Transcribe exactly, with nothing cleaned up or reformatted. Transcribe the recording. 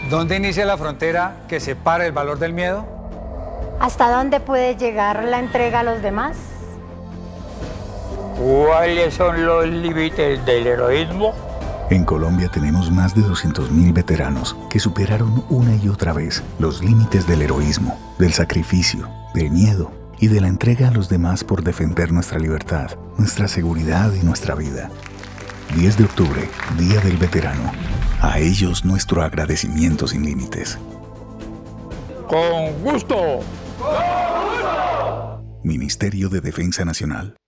¿Dónde inicia la frontera que separa el valor del miedo? ¿Hasta dónde puede llegar la entrega a los demás? ¿Cuáles son los límites del heroísmo? En Colombia tenemos más de doscientos mil veteranos que superaron una y otra vez los límites del heroísmo, del sacrificio, del miedo y de la entrega a los demás por defender nuestra libertad, nuestra seguridad y nuestra vida. diez de octubre, Día del Veterano. A ellos nuestro agradecimiento sin límites. ¡Con gusto! Ministerio de Defensa Nacional.